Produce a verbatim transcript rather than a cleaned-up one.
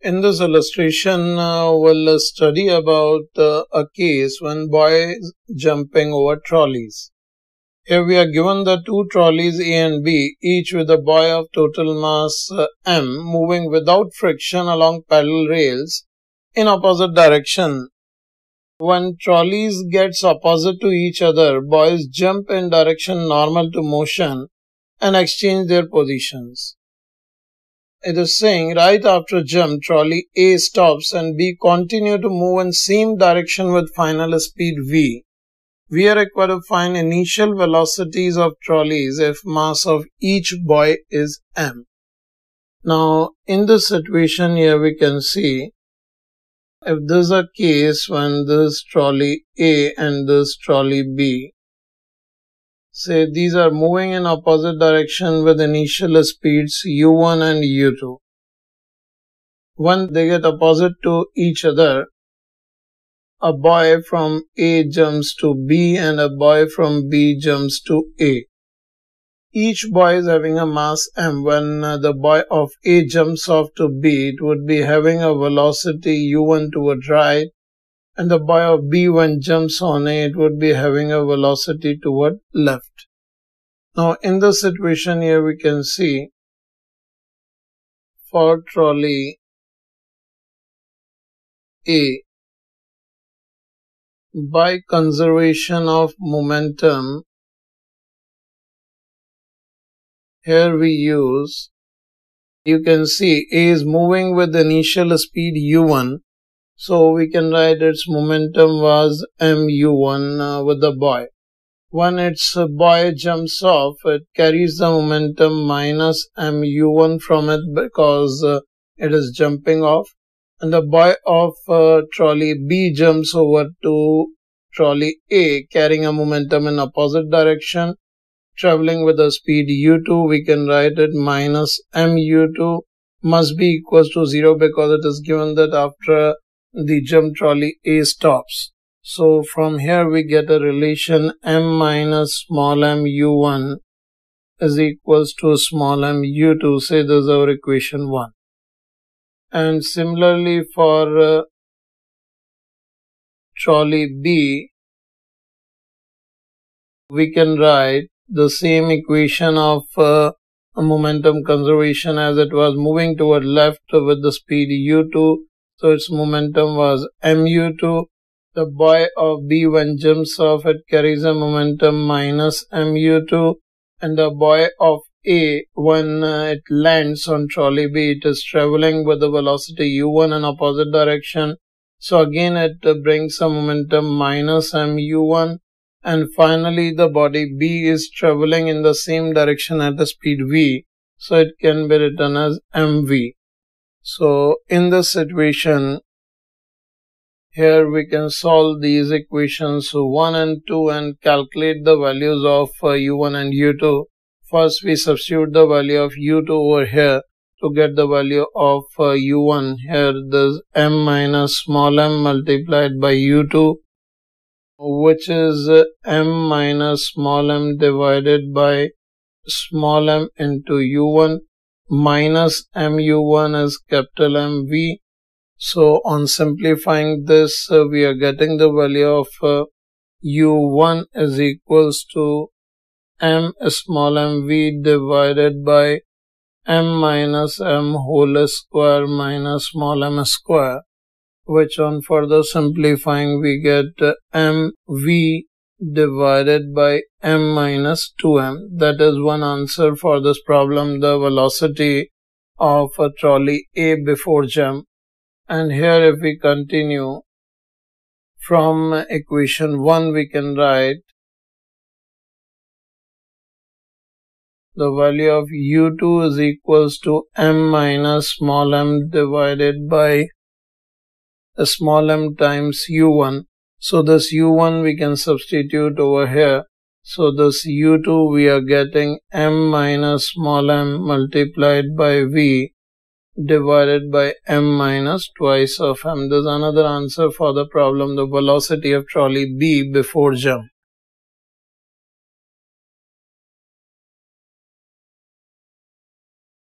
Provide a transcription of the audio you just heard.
In this illustration, uh, we'll study about uh, a case when boys jumping over trolleys. Here we are given the two trolleys A and B, each with a boy of total mass uh, m moving without friction along parallel rails in opposite direction. When trolleys gets opposite to each other, boys jump in direction normal to motion and exchange their positions. It is saying right after jump, trolley A stops and B continue to move in same direction with final speed V. We are required to find initial velocities of trolleys if mass of each boy is m. Now, in this situation here we can see, if this is a case when this trolley A and this trolley B, say these are moving in opposite direction with initial speeds u one and u two. When they get opposite to each other, a boy from A jumps to B and a boy from B jumps to A. Each boy is having a mass m. When the boy of A jumps off to B, it would be having a velocity u one toward right, and the boy of B, when jumps on A, it would be having a velocity toward left. Now, in this situation here, we can see for trolley A, by conservation of momentum, here we use, you can see A is moving with initial speed u one. So we can write its momentum was mu one uh, with the boy. When its uh, boy jumps off, it carries the momentum minus mu one from it because uh, it is jumping off. And the boy of uh, trolley B jumps over to trolley A, carrying a momentum in opposite direction, traveling with the speed u two. We can write it minus mu two must be equals to zero because it is given that after the jump trolley A stops. So from here we get a relation m minus small m u one is equals to small m u two. Say this is our equation one. And similarly for uh, trolley B, we can write the same equation of uh, momentum conservation as it was moving toward left with the speed u two. So its momentum was mu two. The boy of B, when jumps off, it carries a momentum minus mu two. And the boy of A, when uh, it lands on trolley B, it is traveling with the velocity u one in opposite direction. So again it uh, brings a momentum minus mu one. And finally the body B is traveling in the same direction at the speed V. So it can be written as mv. So in this situation, here we can solve these equations one and two and calculate the values of uh, u one and u two. First we substitute the value of u two over here to get the value of uh, u one. Here this m minus small m multiplied by u two, which is uh, m minus small m divided by small m into u one. Minus mu one is capital M V. So on simplifying this, uh, we are getting the value of uh, u one is equals to m small mv divided by m minus m whole square minus small m square, which on further simplifying we get uh, mv divided by m minus two m. That is one answer for this problem, the velocity of a trolley A before jump. And here if we continue from equation one, we can write the value of u two is equals to m minus small m divided by small m times u one. So this u one we can substitute over here. So this u two we are getting m minus small m multiplied by v divided by m minus twice of m. This is another answer for the problem, the velocity of trolley B before jump.